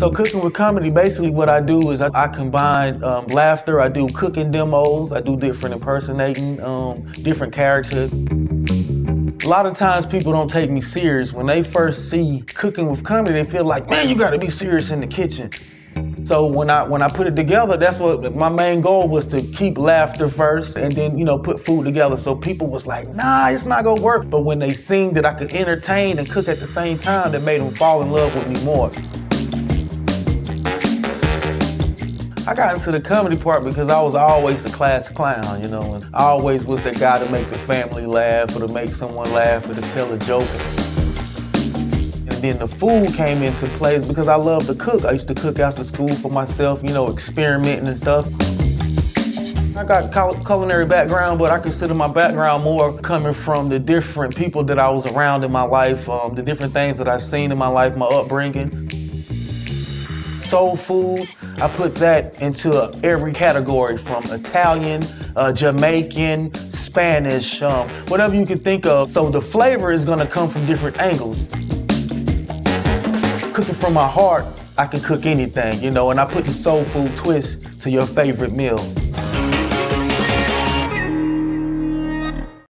So cooking with comedy, basically what I do is I combine laughter, I do cooking demos, I do different impersonating, different characters. A lot of times people don't take me serious. When they first see cooking with comedy, they feel like, man, you gotta be serious in the kitchen. So when I put it together, that's what my main goal was, to keep laughter first and then, you know, put food together. So people was like, nah, it's not gonna work. But when they seen that I could entertain and cook at the same time, that made them fall in love with me more. I got into the comedy part because I was always a class clown, you know, and I always was the guy to make the family laugh or to make someone laugh or to tell a joke. And then the food came into play because I love to cook. I used to cook after school for myself, you know, experimenting and stuff. I got culinary background, but I consider my background more coming from the different people that I was around in my life, the different things that I've seen in my life, my upbringing. Soul food, I put that into every category, from Italian, Jamaican, Spanish, whatever you can think of. So the flavor is gonna come from different angles. Cooking from my heart, I can cook anything, you know, and I put the soul food twist to your favorite meal.